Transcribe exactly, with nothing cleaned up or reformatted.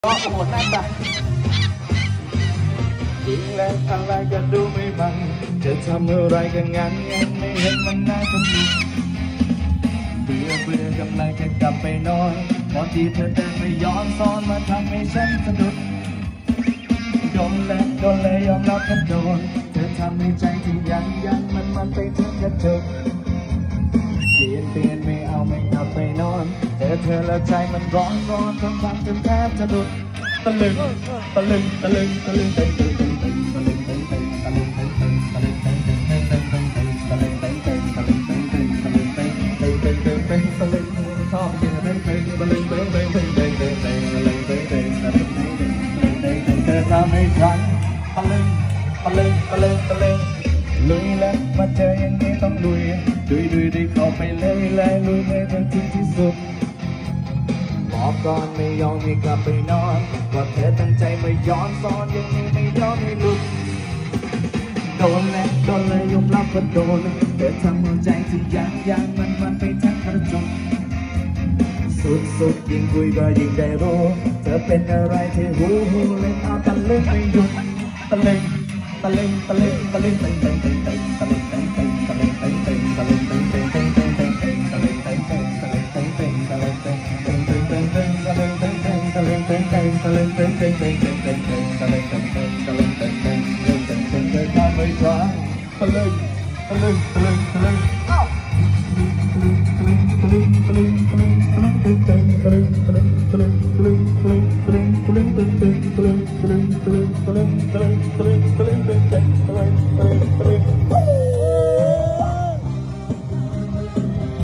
ก็โหดนั่นจ้ะยิงแล้วอะไรก็ดูไม่บังจะทำอะไรก็งั้นงั้นไม่เห็นมันน่าสนุกเบื่อเบื่อกำลังจะกลับไปนอนพอที่เธอเดินไปย้อนซ้อนมาทำให้ฉันสะดุดโดนแล้วโดนเลยยอมรับว่าโดนเธอทำให้ใจที่ยันยันมันมันไปถึงกระจกเปลี่ยนเปลี่ยนไม่เอาไม่กลับไปนอนเจอเธอแล้วใจมันร้อนร้อนทำทำจนแทบจะหลุดตะลึงตะลึงตะลึงตะลึงตึงตึงตึงตึงตะลึงตึงตึงตะลึงตึงตึงตะลึงตึงตึงตึงตึงตึงตึงตะลึงตึงตึงตะลึงตึงตึงตะลึงตึงตึงตึงตึงตึงตะลึงชอบกินตึงตึงตะลึงตึงตึงตึงตึงตึงตึงตะลึงตึงตึงตะลึงตึงตึงตะลึงตึงตึงเธอทำให้ฉันตะลึงตะลึงตะลึงตะลึงลุยแล้วมาเจออย่างนี้ต้องลุยลุยลุยได้เข้าไปเลยเลยลุยเลยทันทีที่สุดบอกก่อนไม่ยอมให้กลับไปนอนว่าเธอตั้งใจไม่ย้อนซ้อนยังนี้ไม่ยอมให้หลุดโดนแล้วโดนเลยยอมรับว่าโดนเธอทำหัวใจที่ยังยังมันมันไปทั้งกระจกสุดสุดยิ่งคุยก็ยิ่งได้รู้เธอเป็นอะไรที่หูหูเล่นเอาตะลึงไม่หยุดตะลึงตะลึงตะลึงตะลึงตึงตึงตึงตึงตะลึงตึงตึงตะลึงตึงตึงตะลึงตึงตึงตึงตึงตึงตึงตะลึงตึงตึงตะลึงตึงตึงตะลึงตึงตึงตึงตึงตึงตะลึงตึงตึงตะลึงตึงตึงตะลึงตึงตึงตึงตึงตึงตึงตะลึงตึงตึงตะลึงตึงตึงตึงตึงตึงเดินทางไปครั้งตะลึงตะลึงตะลึงตะลึงอ้าวตะลึงตะลึงตะลึงตะลึงตะลึงตะลึงตึงตึงตะลึงตะลึงตะลึงตะลึงตะลึงตะลึงตะลึงตะลึงตึงตึงตะลึงตะลึงตะลึงตะลึงตะลึงตะลึงตึง